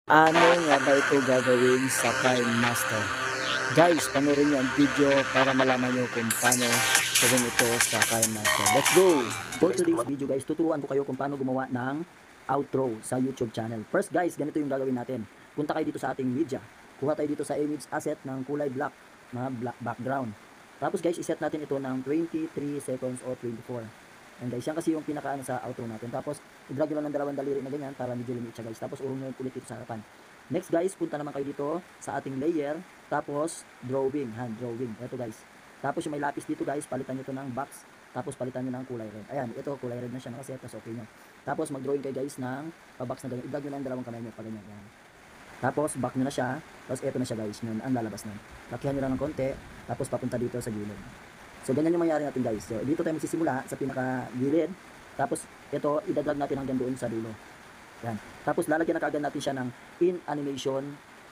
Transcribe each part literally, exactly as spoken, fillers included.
Ano nga ba ito gagawin sa Time Master? Guys, panoorin niyo ang video para malaman niyo kung paano gawin ito sa Time Master. Let's go! For today's video guys, tuturuan ko kayo kung paano gumawa ng outro sa YouTube channel. First guys, ganito yung gagawin natin. Punta kayo dito sa ating media. Kuha tayo dito sa image asset ng kulay black na black background. Tapos guys, iset natin ito ng twenty-three seconds o twenty-four. And guys, yan kasi yung pinakaano sa outro natin. Tapos, i-drag nyo lang ng dalawang daliri na ganyan para medyo lumit siya guys. Tapos, urong nyo ulit dito sa harapan. Next guys, punta naman kayo dito sa ating layer. Tapos, drawing, hand drawing. Ito guys. Tapos, yung may lapis dito guys, palitan nyo ito ng box. Tapos, palitan nyo ng kulay red. Ayan, ito kulay red na siya nakaset. Tapos, okay nyo. Tapos, mag-drawing kayo guys ng pa-box na ganyan. I-drag nyo lang dalawang kamay nyo pa ganyan. Ayan. Tapos, back nyo na siya. Tapos, ito na siya guys. Yun, ang lalabas na. Lakihan nyo lang ng konti. Tapos, papunta dito sa gilid. So, ganyan yung mangyari natin guys. So, dito tayo magsisimula sa pinaka-gilid. Tapos, ito, idadrag natin hanggang doon sa dulo. Yan. Tapos, lalagyan na kaagad natin siya ng in animation.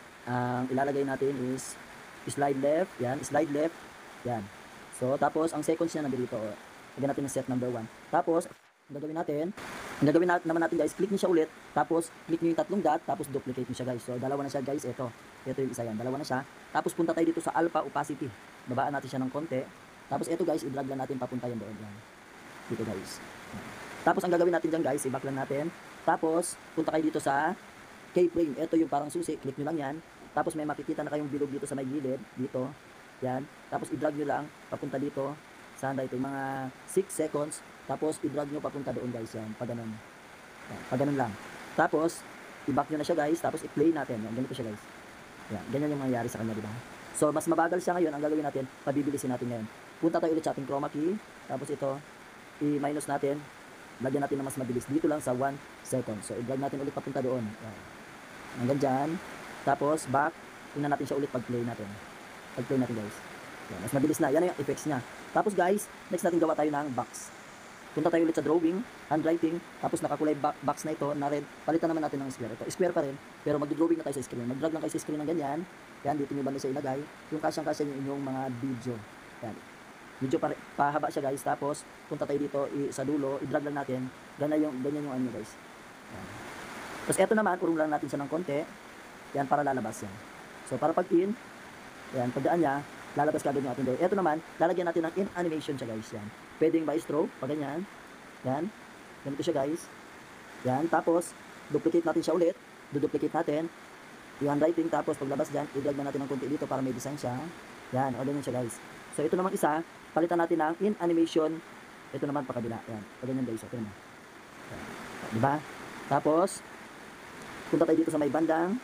Ang uh, ilalagay natin is slide left. Yan, slide left. Yan. So, tapos, ang seconds niya nandito. Lagyan natin ng set number one. Tapos, ang gagawin natin, ang gagawin natin, naman natin guys, click niyo siya ulit. Tapos, click niyo yung tatlong dot. Tapos, duplicate niyo siya guys. So, dalawa na siya guys. Ito. Ito yung isa yan. Dalawa na siya. Tapos, punta tayo dito sa alpha opacity. Babaan natin siya ng konti. Tapos ito guys, i-drag lang natin papunta yan doon. Yan. Dito guys. Tapos ang gagawin natin dyan guys, i-back lang natin. Tapos, punta kayo dito sa keyframe. Ito yung parang susi, click nyo lang yan. Tapos may makikita na kayong bilog dito sa may gilid. Dito. Yan. Tapos i-drag nyo lang papunta dito. Saan dito? Mga six seconds. Tapos i-drag nyo papunta doon guys. Yan. Pag ganun. Yan. Pag ganun lang. Tapos, i-back nyo na siya guys. Tapos i-play natin. Yan. Ganito siya guys. Yan. Ganyan yung mangyayari sa kanya, diba? So, mas mabagal siya ngayon. Ang gagawin natin, pabibilisin natin ngayon. Punta tayo ulit sa ating chroma key. Tapos ito, i-minus natin. Lagyan natin na mas mabilis. Dito lang sa one second. So, i-drag natin ulit papunta doon. Yan. Hanggang dyan. Tapos, back. Tingnan natin siya ulit pag-play natin. Pag-play natin, guys. Yan. Mas mabilis na. Yan na yung effects niya. Tapos, guys, next natin gawa tayo ng box. Punta tayo ulit sa drawing, handwriting. Tapos, nakakulay box na ito, na red. Palitan naman natin ng square. Ito, square pa rin. Pero mag-drawing na tayo sa screen. Mag-drag lang kayo sa screen ng ganyan. Yan, dito nyo banda siya ilagay. Yung kasyang-kasya yung inyong mga video. Yan. Medyo pa, pahaba siya guys. Tapos, punta tayo dito i, sa dulo. I-drag lang natin. Ganyan yung, ganyan yung ano guys. Yan. Tapos, eto naman, urong lang natin siya ng konti. Yan, para lalabas yan. So, para pag in, yan, pagdaan niya, lalabas ka agad yung ating drawing. Eto naman, lalagyan natin ng in animation siya guys. Yan. Pwedeng by stroke, pag ganyan. Yan. Ganito siya guys. Yan. Tapos, duplicate natin siya ulit. Duduplicate natin. Yung handwriting, tapos paglabas dyan, i-drag na natin ng konti dito para may design siya. Yan, o ganyan siya guys. So ito namang isa, palitan natin ng in animation. Ito naman pa kabila. Yan, o ganyan guys. Ito naman. Diba? Tapos, punta tayo dito sa may bandang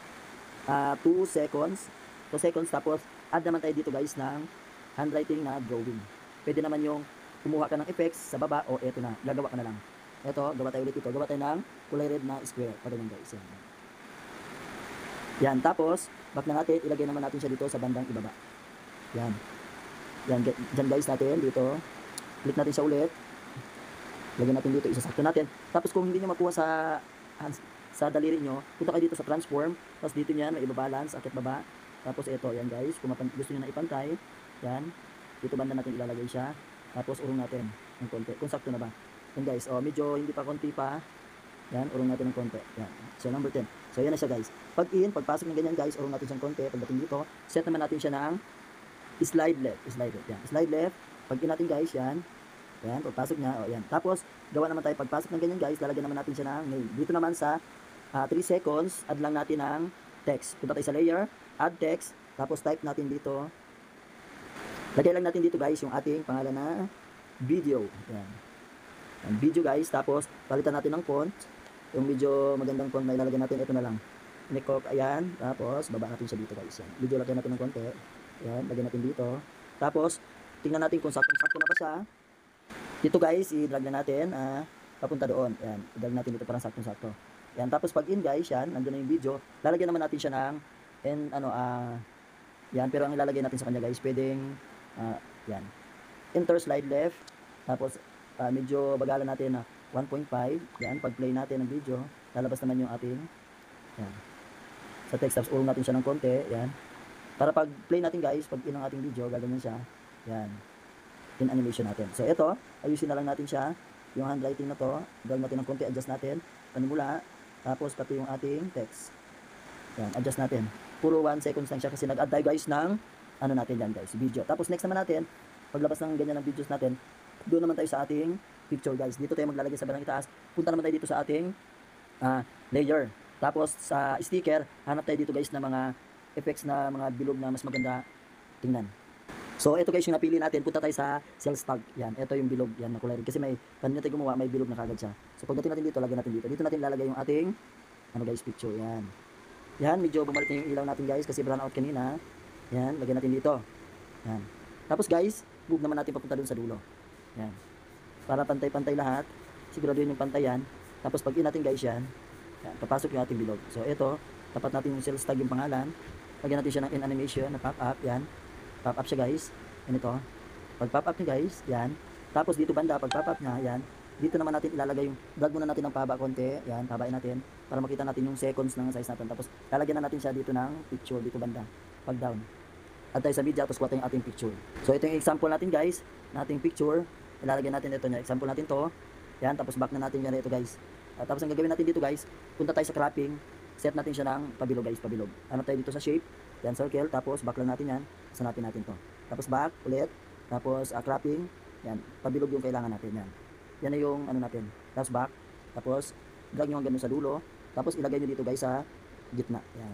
two seconds. two seconds, tapos add naman tayo dito guys ng handwriting na drawing. Pwede naman yung kumuha ka ng effects sa baba, o eto na, gagawa ka na lang. Ito, gawa tayo ulit ito. Gawa tayo ng kulay red na square. O ganyan guys. Yan. Yan, tapos, back na natin, ilagay naman natin siya dito sa bandang ibaba. Yan. Yan, dyan guys natin, dito. Click natin siya ulit. Lagyan natin dito, isasakto natin. Tapos kung hindi nyo makuha sa hands, sa daliri nyo, punta kayo dito sa transform. Tapos dito nyan, may ibabalance, akit baba. Tapos ito, yan guys, kung gusto nyo na ipantay, yan. Dito banda natin ilalagay siya. Tapos urong natin ng konti. Kung sakto na ba. Yan guys, oh, medyo hindi pa konti pa. Yan, urong natin ng konti. Yan. So, number ten. So, yan na siya guys. Pag in, pagpasok ng ganyan guys, urong natin siyang konti. Pagdating dito, set naman natin siya ng slide left. Slide left. Yan. Slide left. Pag in natin guys, yan. Yan, pagpasok niya. O, yan. Tapos, gawa naman tayo pagpasok ng ganyan guys, lalagyan naman natin siya ng name. Dito naman sa uh, three seconds, add lang natin ng text. Punta tayo sa layer, add text. Tapos, type natin dito. Lagay lang natin dito guys, yung ating pangalan na video. Yan. Yan. Video guys. Tapos, palitan natin ng font. Yung medyo magandang font na ilalagay natin, ito na lang. Nikok, ayan. Tapos, baba natin siya dito guys. Yan. Video lagyan natin ng konti. Ayan, lagyan natin dito. Tapos, tingnan natin kung sakto-sakto na pa siya. Dito guys, i-drag na natin, ah, papunta doon. Ayan, i-drag natin dito parang sakto-sakto. Ayan, tapos pag in guys, yan, nandun na yung video. Lalagyan naman natin siya ng, and ano, ah, yan, pero ang ilalagay natin sa kanya guys, pwedeng, ah, yan. Enter slide left. Tapos, ah, medyo bagalan natin na, one point five, yan, pag play natin ng video, lalabas naman yung ating, yan, sa text, tapos urong natin siya ng konti, yan, para pag play natin guys, pag in ang ating video, gaganyan siya, yan, in animation natin. So ito, ayusin na lang natin siya, yung handwriting na to, drag natin ng konti, adjust natin, panimula, tapos pati yung ating text, Yan, adjust natin. Puro one seconds lang siya kasi nag-add tayo guys ng ano natin yan guys, video. Tapos next naman natin, paglabas ng ganyan ng videos natin, doon naman tayo sa ating picture guys. Dito tayo maglalagay sa bandang itaas. Punta naman tayo dito sa ating uh, layer. Tapos sa sticker, hanap tayo dito guys na mga effects na mga bilog na mas maganda tingnan. So ito guys yung napili natin, punta tayo sa sales tag. Yan, ito yung bilog yan na kulay red. Kasi may kanina tayo gumawa, may bilog na kagad siya. So pagdating natin dito, lagyan natin dito. Dito natin ilalagay yung ating ano guys, picture. Yan. Yan, medyo bumalik na yung ilaw natin guys kasi brown out kanina. Yan, lagyan natin dito. Yan. Tapos guys, move naman natin papunta dun sa dulo. Yan. Para pantay-pantay lahat. Siguraduhin yung pantay yan. Tapos pag in natin guys yan, yan, papasok yung ating bilog. So ito, tapat natin yung sales tag yung pangalan. Lagyan natin siya ng in animation na pop up. Yan. Pop up siya guys. Yan ito. Pag pop up niya guys, yan. Tapos dito banda, pag pop up niya, yan. Dito naman natin ilalagay yung, drag muna natin ng paba konti. Yan, pabain natin. Para makita natin yung seconds ng size natin. Tapos lalagyan na natin siya dito ng picture, dito banda. Pag down. At tayo sa media, tapos kuha tayong ating picture. So ito yung example natin guys. Nating picture. Ilalagyan natin ito niya. Example natin to. Yan, tapos back na natin yan ito guys. At tapos ang gagawin natin dito guys, punta tayo sa cropping. Set natin siya ng pabilog guys, pabilog. Ano tayo dito sa shape. Yan, circle. Tapos back lang natin yan. Sanapin natin to. Tapos back, ulit. Tapos uh, cropping. Yan, pabilog yung kailangan natin. Yan. Yan na yung ano natin. Tapos back. Tapos drag nyo hanggang sa dulo. Tapos ilagay nyo dito guys sa gitna. Yan.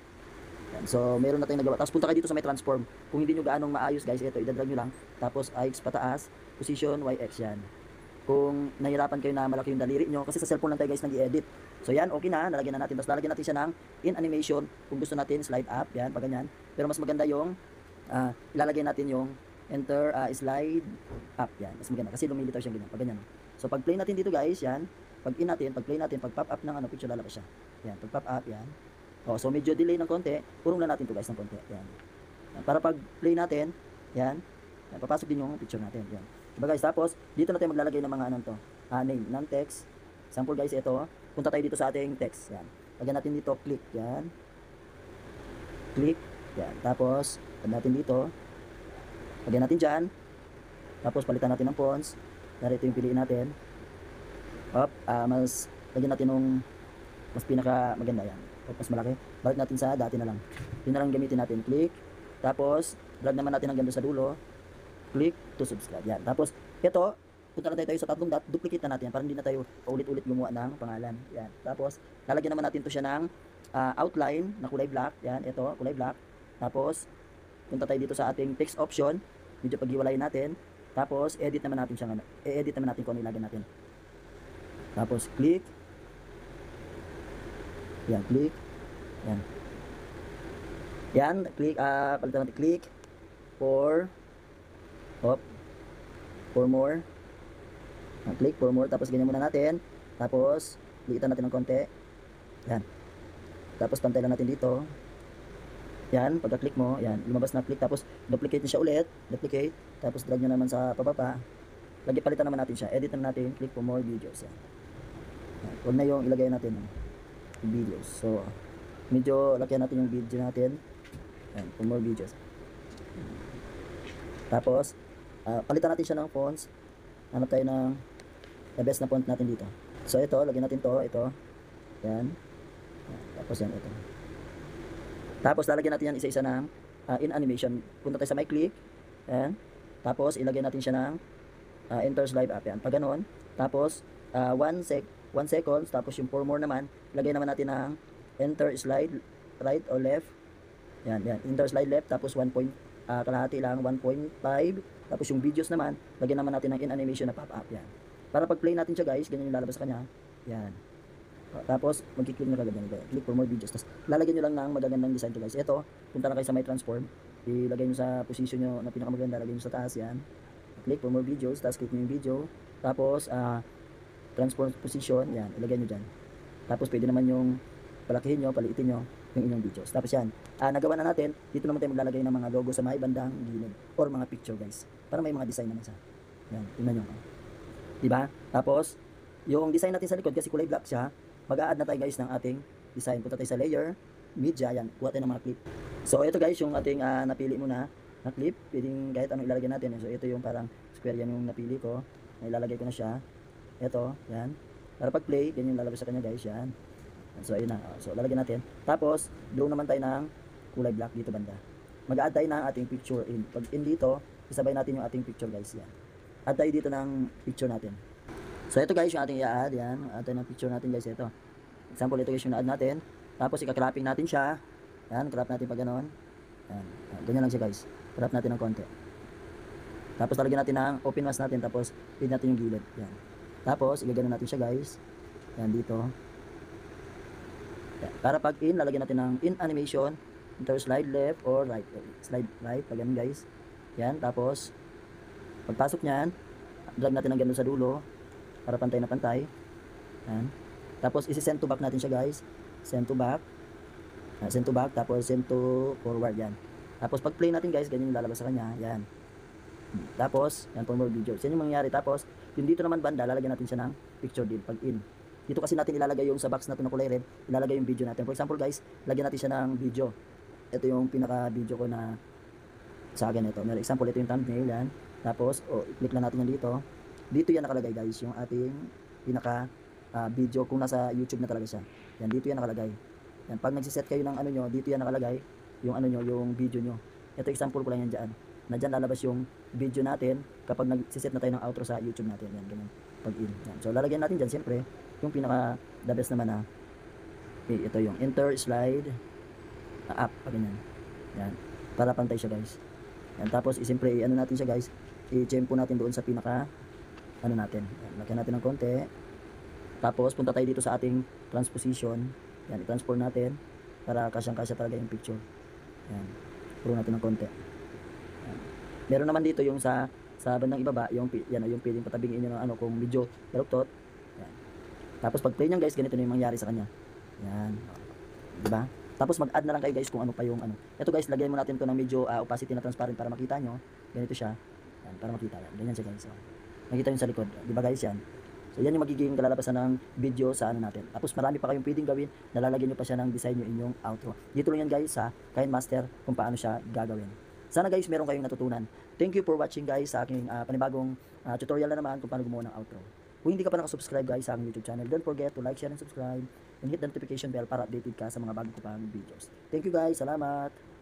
Yan. So meron na tayong nagawa. Tapos punta kayo dito sa may transform. Kung hindi nyo gaanong maayos guys, ito idadrag nyo lang. Tapos X pataas. Position Y X yan. Kung nahirapan kayo na malaki yung daliri nyo, kasi sa cellphone lang tayo guys nag-i-edit. So yan, okay na, nalagyan na natin. Tapos lalagyan natin siya ng in animation. Kung gusto natin, slide up, yan, pag ganyan. Pero mas maganda yung, uh, ilalagay natin yung enter, uh, slide up, yan. Mas maganda, kasi lumilitaw siyang ganyan, pag ganyan. So pag play natin dito guys, yan. Pag in natin, pag play natin, pag pop up ng ano, picture lalabas siya. Yan, pag pop up, yan. O, so medyo delay ng konti, purong lang natin to guys ng konti, yan. Yan. Para pag play natin, yan, yan, papasok din yung picture natin, yan. Diba guys, tapos dito na tayo maglalagay ng mga ano to, uh, name, non-text. Sample guys, ito, punta tayo dito sa ating text, yan. Lagyan natin dito, click, yan. Click, yan. Tapos, lagyan natin dito. Lagyan natin dyan. Tapos, palitan natin ng fonts. Dari ito yung piliin natin. Up, uh, mas, lagyan natin ng mas pinaka maganda, yan. O, mas malaki. Balik natin sa dati na lang. Yun na lang gamitin natin, click. Tapos, drag naman natin hanggang sa dulo. Click to subscribe. Yan. Tapos, ito, punta na tayo, tayo sa tatlong dot, duplicate na natin yan para hindi na tayo paulit-ulit gumawa ng pangalan. Yan. Tapos, lalagyan naman natin to siya ng uh, outline na kulay black. Yan. Ito, kulay black. Tapos, punta tayo dito sa ating text option. Medyo paghiwalayin natin. Tapos, edit naman natin siya. E-edit naman natin kung ano ilagay natin. Tapos, click. Yan, click. Yan. Yan, click. Uh, palitan natin, click. For Hop. For more. Click for more. Tapos ganyan muna natin. Tapos liitan natin ng konti. Yan. Tapos pantay lang natin dito. Yan. Pagka-click mo, yan. Lumabas na click. Tapos duplicate niya siya ulit. Duplicate. Tapos drag nyo naman sa pababa. Lagi palitan naman natin siya. Edit naman natin. Click for more videos. Yan. Yan. Huwag na yung ilagay natin. Yung videos. So, medyo lakyan natin yung video natin. Yan. For more videos. Tapos, Uh, palitan natin siya ng fonts. Hanap tayo ng the best na font natin dito. So ito, lagyan natin to, ito. Yan. Yan. Tapos yan, ito. Tapos lalagyan natin yan isa-isa ng uh, in animation. Punta tayo sa my click. Yan. Tapos ilagay natin siya ng uh, enter slide up. Yan. Pag ganoon. Tapos uh, one sec one seconds. Tapos yung for more naman, lagay naman natin ng enter slide right or left. Yan, yan. Enter slide left. Tapos one point, uh, kalahati lang, one point five. Tapos yung videos naman, lagyan naman natin ng in animation na pop-up. Yan. Para pag play natin siya guys, ganyan yung lalabas sa kanya. Yan. Tapos, mag-click nyo kagad yan. Click for more videos. Tapos, lalagyan nyo lang ng magagandang design to guys. Ito, punta na kayo sa my transform. Ilagay nyo sa position nyo na pinakamaganda. Lagay nyo sa taas yan. Click for more videos. Tapos, click nyo yung video. Tapos, uh, transform position. Yan. Ilagay nyo dyan. Tapos, pwede naman yung palakihin nyo, paliitin nyo yung inyong videos. Tapos yan, uh, nagawa na natin, dito naman tayo maglalagay ng mga logo sa may bandang gilid or mga picture guys. Para may mga design naman sa. Yan, tingnan nyo. Diba? Tapos, yung design natin sa likod kasi kulay black siya, mag-a-add na tayo guys ng ating design. Punta tayo sa layer, media, yan, kuha tayo ng mga clip. So, ito guys, yung ating uh, napili muna na clip, pwedeng kahit anong ilalagay natin. So, ito yung parang square yan yung napili ko. Na ilalagay ko na siya. Ito, yan. Para pag play, ganyan yung lalabas sa kanya guys, yan. So ayun na. So lalagyan natin. Tapos draw naman tayo ng kulay black dito banda. Mag-add tayo ng ating picture in. Pag in dito, isabay natin yung ating picture guys. Yan. Add tayo dito ng picture natin. So ito guys yung ating i-add. Yan. Add tayo ng picture natin guys. Ito. Example ito guys yung na-add natin. Tapos ika-cropping natin siya. Yan. Crop natin pag ganoon. Yan. Ganyan lang siya guys. Crop natin ng konti. Tapos lalagyan natin ng open mask natin. Tapos feed natin yung gilid. Yan. Tapos igagano natin siya guys. Yan dito. Yan. Para pag in, lalagyan natin ng in animation. Enter slide left or right. Slide right. Pag ganun guys. Yan. Tapos pagpasok niyan, drag natin ng ganun sa dulo. Para pantay na pantay. Yan. Tapos isi-send to back natin siya guys. Send to back. Uh, send to back. Tapos send to forward. Yan. Tapos pag play natin guys, ganyan yung lalabas sa kanya. Yan. Tapos, yan for more videos. Yan yung mangyayari. Tapos, yung dito naman banda, lalagyan natin siya ng picture din pag in. Dito kasi natin ilalagay yung sa box natin na kulay red, ilalagay yung video natin. For example guys, lagyan natin siya ng video. Ito yung pinaka video ko na sa akin ito. May example, ito yung thumbnail yan. Tapos, oh, i-click lang natin yan dito. Dito yan nakalagay guys, yung ating pinaka uh, video kung nasa YouTube na talaga siya. Yan, dito yan nakalagay. Yan, pag nagsiset kayo ng ano nyo, dito yan nakalagay yung ano nyo, yung video nyo. Ito example ko lang yan dyan. Na dyan lalabas yung video natin kapag nagsiset na tayo ng outro sa YouTube natin. Yan, ganyan. Pag in. Yan. So, lalagyan natin dyan, siyempre, yung pinaka the best naman na okay, ito yung enter slide uh, up. Pag ganyan. Yan. Para pantay siya, guys. Yan. Tapos, siyempre, ano natin siya, guys. I-tempo natin doon sa pinaka ano natin. Yan. Lagyan natin ng konti. Tapos, punta tayo dito sa ating transposition. Yan. I-transform natin para kasyang-kasya talaga yung picture. Yan. Puro natin ng konti. Meron naman dito yung sa sa bandang ibaba, yung yan yung pwedeng patabingin niyo ng ano kung medyo baluktot. Yan. Tapos pag play niyan guys, ganito na yung mangyari sa kanya. Yan. 'Di ba? Tapos mag-add na lang kayo guys kung ano pa yung ano. Ito guys, lagyan mo natin 'to ng medyo uh, opacity na transparent para makita nyo. Ganito siya. Yan, para makita yan. Ganyan siya guys. So, nakita niyo sa likod. 'Di ba guys yan? So yan yung magiging kalalabasan ng video sa ano natin. Tapos marami pa kayong pwedeng gawin. Nalalagyan niyo pa siya ng design niyo inyong outro. Dito lang yan guys sa KineMaster kung paano siya gagawin. Sana guys meron kayong natutunan. Thank you for watching guys sa aking uh, panibagong uh, tutorial na naman kung paano gumawa ng outro. Kung hindi ka pa nakasubscribe guys sa aking YouTube channel, don't forget to like, share, and subscribe. And hit the notification bell para updated ka sa mga bago ko pang videos. Thank you guys. Salamat.